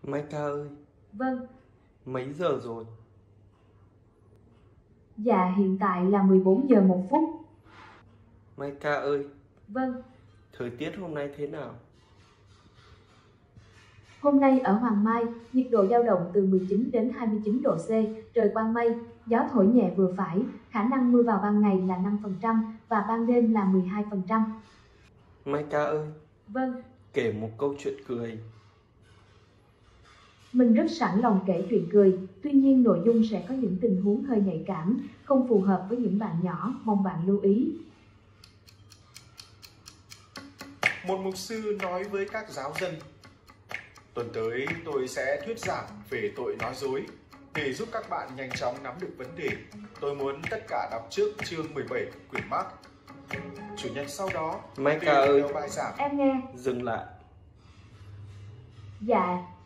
Mai ca ơi, Vâng. mấy giờ rồi? Dạ hiện tại là 14 giờ 1 phút. Mai ca ơi, Vâng. thời tiết hôm nay thế nào? Hôm nay ở Hoàng Mai, nhiệt độ dao động từ 19 đến 29 độ C, trời quang mây, gió thổi nhẹ vừa phải, khả năng mưa vào ban ngày là 5% và ban đêm là 12%. Mai ca ơi, Vâng. kể một câu chuyện cười. Mình rất sẵn lòng kể chuyện cười, tuy nhiên nội dung sẽ có những tình huống hơi nhạy cảm, không phù hợp với những bạn nhỏ, mong bạn lưu ý. Một mục sư nói với các giáo dân: tuần tới tôi sẽ thuyết giảng về tội nói dối. Để giúp các bạn nhanh chóng nắm được vấn đề, tôi muốn tất cả đọc trước chương 17 quyển Mark. Chủ nhật sau đó, Mai ca ơi, bài giảng. Em nghe. dừng lại. Dạ,